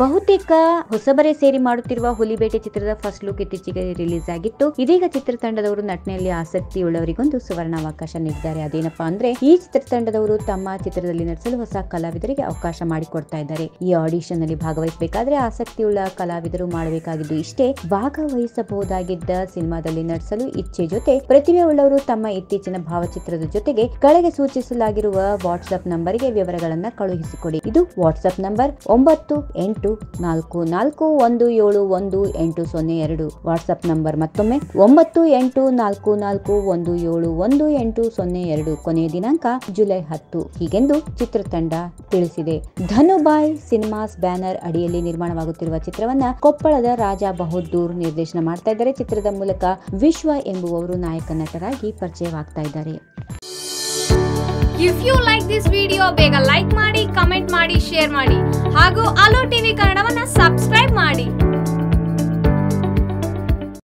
ಬಹುತೇಕ ಹೊಸಬರೇ ಸೇರಿ ಮಾಡುತ್ತಿರುವ ಹುಲಿಬೇಟೆ ಚಿತ್ರದ ಫಸ್ಟ್ ಲುಕ್ ಇತ್ತೀಚೆಗೆ ರಿಲೀಸ್ ಆಗಿತ್ತು. ಇದೀಗ ಚಿತ್ರತಂಡದವರು ನಟನೆಯಲ್ಲಿ ಆಸಕ್ತಿ ಉಳ್ಳವರಿಗೊಂದು ಸುವರ್ಣಾವಕಾಶ ನೀಡಿದ್ದಾರೆ. ಅದೇನಪ್ಪಾ ಅಂದ್ರೆ ಈ ಚಿತ್ರತಂಡದವರು ತಮ್ಮ ಚಿತ್ರದಲ್ಲಿ ನಟಿಸಲು ಹೊಸ ಕಲಾವಿದರಿಗೆ ಅವಕಾಶ ಮಾಡಿಕೊಡ್ತಾ ಇದ್ದಾರೆ. ಈ ಆಡಿಷನ್ ನಲ್ಲಿ ಭಾಗವಹಿಸಬೇಕಾದ್ರೆ ಆಸಕ್ತಿಯುಳ್ಳ ಕಲಾವಿದರು ಮಾಡಬೇಕಾಗಿದ್ದು ಇಷ್ಟೇ. ಭಾಗವಹಿಸಬಹುದಾಗಿದ್ದ ಸಿನಿಮಾದಲ್ಲಿ ನಟಿಸಲು ಇಚ್ಛೆ ಜೊತೆ ಪ್ರತಿಭೆ ಉಳ್ಳವರು ತಮ್ಮ ಇತ್ತೀಚಿನ ಭಾವಚಿತ್ರದ ಜೊತೆಗೆ ಕೆಳಗೆ ಸೂಚಿಸಲಾಗಿರುವ ವಾಟ್ಸ್ಆಪ್ ನಂಬರ್ಗೆ ವಿವರಗಳನ್ನ ಕಳುಹಿಸಿಕೊಡಿ. ಇದು ವಾಟ್ಸ್ಆಪ್ ನಂಬರ್ 9844171802. ವಾಟ್ಸ್ಆಪ್ ನಂಬರ್ ಮತ್ತೊಮ್ಮೆ 9844171802. ಕೊನೆಯ ದಿನಾಂಕ ಜುಲೈ 10 ಹೀಗೆಂದು ಚಿತ್ರತಂಡ ತಿಳಿಸಿದೆ. ಧನುಬಾಯ್ ಸಿನಿಮಾಸ್ ಬ್ಯಾನರ್ ಅಡಿಯಲ್ಲಿ ನಿರ್ಮಾಣವಾಗುತ್ತಿರುವ ಚಿತ್ರವನ್ನ ಕೊಪ್ಪಳದ ರಾಜಾ ಬಹದ್ದೂರ್ ನಿರ್ದೇಶನ ಮಾಡ್ತಾ ಇದ್ದಾರೆ. ಚಿತ್ರದ ಮೂಲಕ ವಿಶ್ವ ಎಂಬುವವರು ನಾಯಕ ನಟರಾಗಿ ಪರಿಚಯವಾಗ್ತಾ ಇದ್ದಾರೆ. If you like this video ಬೇಗ ಲೈಕ್ ಮಾಡಿ, ಕಮೆಂಟ್ ಮಾಡಿ, ಶೇರ್ ಮಾಡಿ ಹಾಗೂ ಅಲೋ ಟಿವಿ ಕನ್ನಡವನ್ನ ಸಬ್ಸ್ಕ್ರೈಬ್